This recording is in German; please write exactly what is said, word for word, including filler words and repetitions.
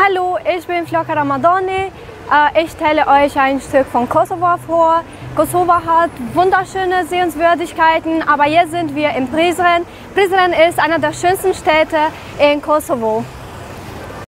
Hallo, ich bin Floca Ramadani. Ich stelle euch ein Stück von Kosovo vor. Kosovo hat wunderschöne Sehenswürdigkeiten, aber jetzt sind wir in Prizren. Prizren ist eine der schönsten Städte in Kosovo.